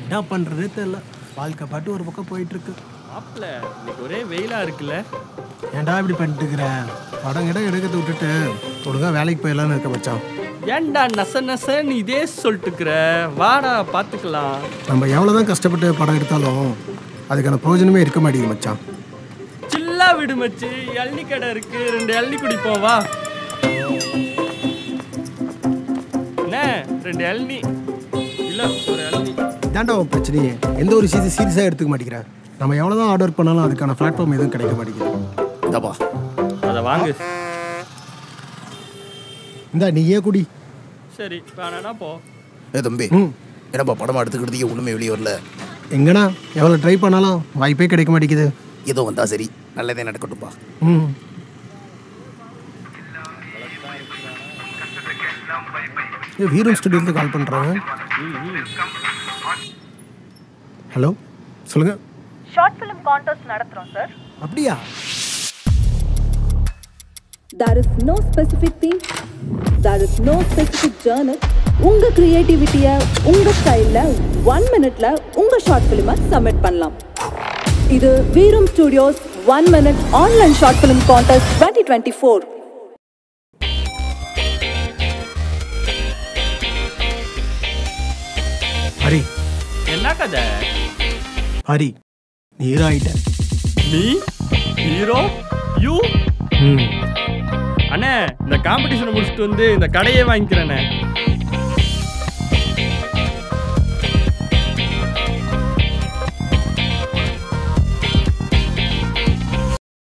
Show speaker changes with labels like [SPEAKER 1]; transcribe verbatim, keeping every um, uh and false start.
[SPEAKER 1] என்ன பண்ணுறதே தெரியல. வாழ்க்கை பாட்டு ஒரு பக்கம் போயிட்டுருக்கு.
[SPEAKER 2] மாப்பிள்ள இன்னைக்கு ஒரே வெயிலாக இருக்குல்ல?
[SPEAKER 1] ஏன்டா இப்படி பண்ணிட்டுக்கிற? படம் கிட்ட எடுக்கிறத விட்டுட்டு ஒழுங்காக வேலைக்கு போயிடலான்னு இருக்க மச்சான்.
[SPEAKER 2] ஏன்டா நச நசன்னு இதே சொல்லிட்டுக்கிற? வாடா பார்த்துக்கலாம்.
[SPEAKER 1] நம்ம எவ்வளோ தான் கஷ்டப்பட்டு படம் எடுத்தாலும் அதுக்கான பிரயோஜனமே இருக்க மாட்டேங்குது மச்சான்.
[SPEAKER 2] சில்லா விடு மச்சி, இளநி கடை இருக்கு, ரெண்டு இளநி குடிப்போம் வா. என்ன ரெண்டு இளநி இல்லை ஒரு இளநி?
[SPEAKER 1] இதாண்டா பிரச்சனையே. எந்த ஒரு விஷயத்தை சீரியஸாக எடுத்துக்க மாட்டேங்கிறேன். நம்ம எவ்வளோ தான் ஆர்டர் பண்ணாலும் அதுக்கான பிளாட்ஃபார்ம் எதுவும் கிடைக்க மாட்டேங்குது.
[SPEAKER 3] இதாப்பா
[SPEAKER 2] அதை வாங்கு.
[SPEAKER 1] இந்தா நீயே குடி.
[SPEAKER 2] சரி வேணா போ.
[SPEAKER 3] ஏ தம்பி, என்னப்பா படமாக எடுத்துக்கிறதுக்கு ஒன்றுமே வெளியே வரல?
[SPEAKER 1] எங்கண்ணா எவ்வளோ ட்ரை பண்ணாலும் வாய்ப்பே கிடைக்க மாட்டேங்குது.
[SPEAKER 3] ஏதோ வந்தா சரி, நல்லதே நடக்கட்டும்பா.
[SPEAKER 1] ம் வீரம் ஸ்டுடியோஸ்க்கு கால் பண்ணுறாங்க. ஹலோ சொல்லுங்க.
[SPEAKER 4] ஷார்ட் ஃபிலிம் கான்டெஸ்ட் நடத்துறோம் சார்.
[SPEAKER 1] அப்படியா?
[SPEAKER 5] There is no specific theme. There is no specific genre. உங்க கிரியேட்டிவிட்டியை உங்க ஸ்டைல்ல ஒன் மினிட்ல உங்க ஷார்ட் ஃபிலிமை சப்மிட் பண்ணலாம். இது Veeram studios one minute online short film contest twenty twenty four.
[SPEAKER 1] Hari
[SPEAKER 2] என்ன கதை?
[SPEAKER 1] ஹரி நீ ஹீரோ ஆயிட்ட.
[SPEAKER 2] நீ ஹீரோ? யூ?
[SPEAKER 1] ம்
[SPEAKER 2] அண்ணே இந்த காம்படிஷனை முடிச்சுட்டு வந்து இந்த கடையே வாங்கிக்கிறேண்ணே.